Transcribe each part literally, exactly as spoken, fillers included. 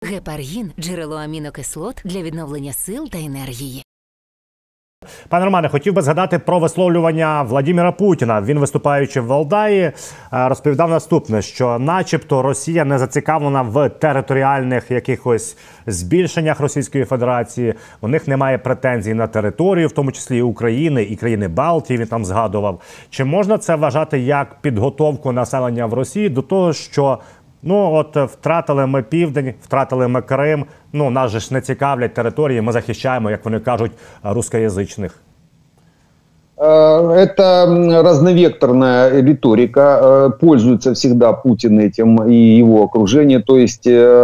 Гепаргін – джерело амінокислот для відновлення сил та енергії. Пане Романе, хотів би згадати про висловлювання Владимира Путіна. Він, виступаючи в Валдаї, розповідав наступне, що начебто Росія не зацікавлена в територіальних якихось збільшеннях Російської Федерації. У них немає претензій на територію, в тому числі і України, і країни Балтії, він там згадував. Чи можна це вважати як підготовку населення в Росії до того, що ну от втратили ми Південь, втратили ми Крим, ну нас же ж не цікавлять території, ми захищаємо, як вони кажуть, рускоязичних? Это разновекторная риторика, пользуется всегда Путин этим и его окружение, то есть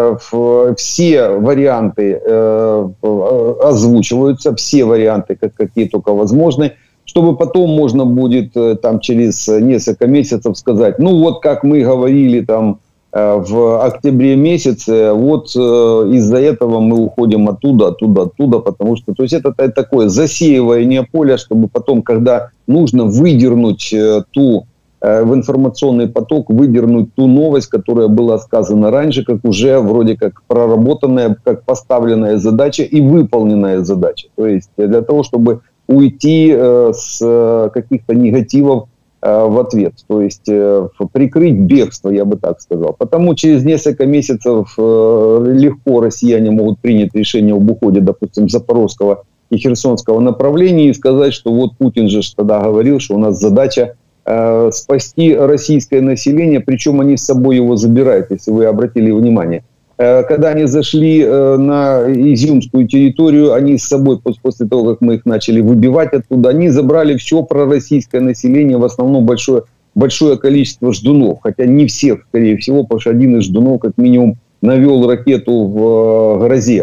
все варианты озвучиваются, все варианты, как какие только возможны, чтобы потом можно будет там через несколько месяцев сказать, ну вот как мы говорили там в октябре месяце, вот из-за этого мы уходим оттуда, оттуда, оттуда, потому что, то есть это такое засеивание поля, чтобы потом, когда нужно выдернуть ту, в информационный поток, выдернуть ту новость, которая была сказана раньше, как уже вроде как проработанная, как поставленная задача и выполненная задача. То есть для того, чтобы уйти с каких-то негативов в ответ, то есть прикрыть бегство, я бы так сказал. Потому через несколько месяцев легко россияне могут принять решение об уходе, допустим, Запорожского и Херсонского направлений и сказать, что вот Путин же тогда говорил, что у нас задача э, спасти российское население, причем они с собой его забирают, если вы обратили внимание. Когда они зашли на изюмскую территорию, они с собой, после того, как мы их начали выбивать оттуда, они забрали все пророссийское население, в основном большое, большое количество ждунов. Хотя не всех, скорее всего, потому что один из ждунов, как минимум, навел ракету в грозе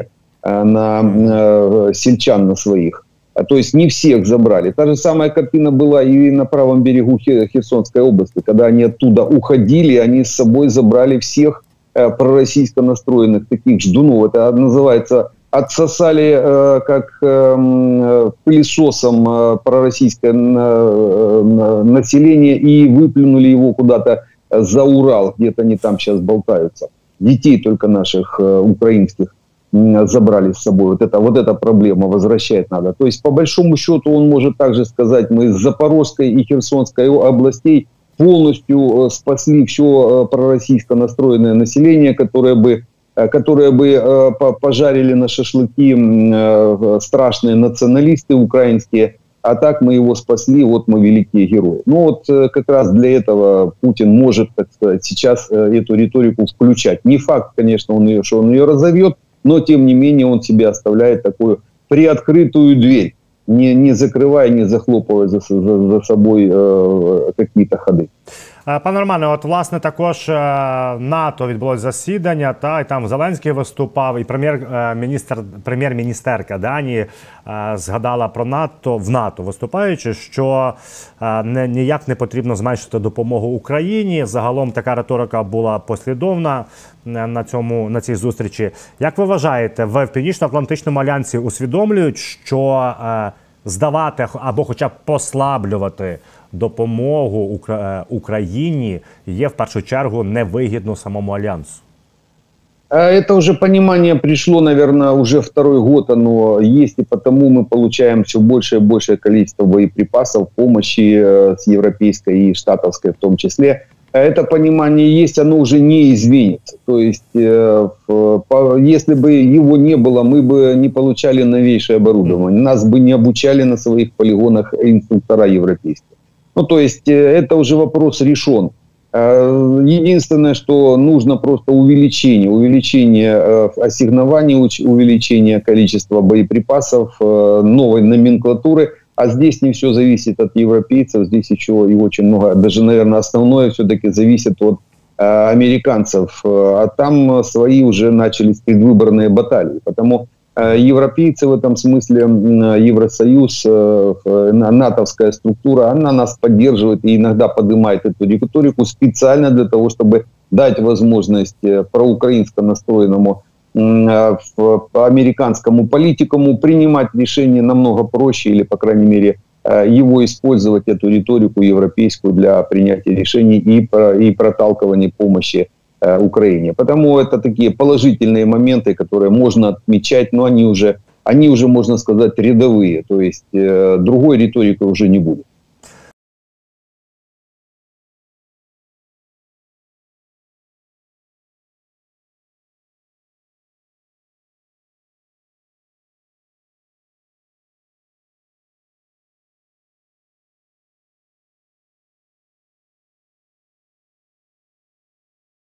на сельчан на своих. То есть не всех забрали. Та же самая картина была и на правом берегу Херсонской области. Когда они оттуда уходили, они с собой забрали всех пророссийско настроенных таких ждунов. Это называется, отсосали э, как э, пылесосом э, пророссийское э, население и выплюнули его куда-то за Урал, где-то они там сейчас болтаются. Детей только наших э, украинских э, забрали с собой. Вот это, вот эта проблема, возвращать надо. То есть по большому счету он может также сказать, мы из Запорожской и Херсонской областей полностью спасли все пророссийско настроенное население, которое бы, которое бы пожарили на шашлыки страшные националисты украинские, а так мы его спасли, вот мы великие герои. Ну вот как раз для этого Путин может, так сказать, сейчас эту риторику включать. Не факт, конечно, он ее, что он ее разовьет, но тем не менее он себе оставляет такую приоткрытую дверь, не, не закрывая, не захлопывая за, за, за собой э, какие-то ходи. Пане Романе, от власне також НАТО відбулось засідання, та, і там Зеленський виступав, і прем'єр-міністр, прем'єр-міністерка Данії згадала про НАТО, в НАТО виступаючи, що не, ніяк не потрібно зменшити допомогу Україні. Загалом така риторика була послідовна на, цьому, на цій зустрічі. Як ви вважаєте, в Північно-Атлантичному альянсі усвідомлюють, що здавати або хоча б послаблювати допомогу Україні є в першу чергу невигідно самому Альянсу? Это уже понимание пришло, наверное, уже второй год оно есть, и потому мы получаем все большее и большее количество боеприпасов, помощи с европейской и штатовской в том числе. Это понимание есть, оно уже не извинится. То есть, если бы его не было, мы бы не получали новейшее оборудование, нас бы не обучали на своих полигонах инструктора европейские. Ну, то есть, это уже вопрос решен. Единственное, что нужно просто увеличение, увеличение ассигнований, увеличение количества боеприпасов, новой номенклатуры. А здесь не все зависит от европейцев, здесь еще и очень много, даже, наверное, основное все-таки зависит от э, американцев. А там свои уже начались предвыборные баталии. Потому э, европейцы в этом смысле, э, Евросоюз, э, натовская структура, она нас поддерживает и иногда поднимает эту риторику специально для того, чтобы дать возможность проукраинско настроенному американскому политикуму принимать решения намного проще или, по крайней мере, его использовать, эту риторику европейскую, для принятия решений и, и проталкивания помощи э, Украине. Потому это такие положительные моменты, которые можно отмечать, но они уже, они уже, можно сказать, рядовые. То есть э, другой риторики уже не будет.